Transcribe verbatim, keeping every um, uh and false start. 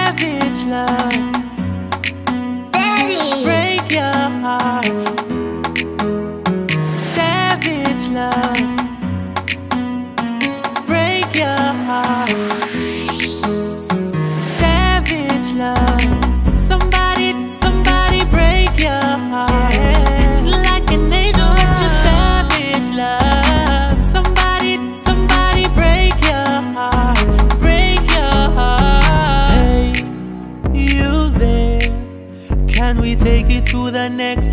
Savage love. Daddy. Break your heart. Savage love. Break your heart. Savage love. Did somebody, did somebody break your heart? Yeah. Like an angel, but you're savage love. Did somebody, did somebody break your heart? Break your heart. Hey, you there? Can we take it to the next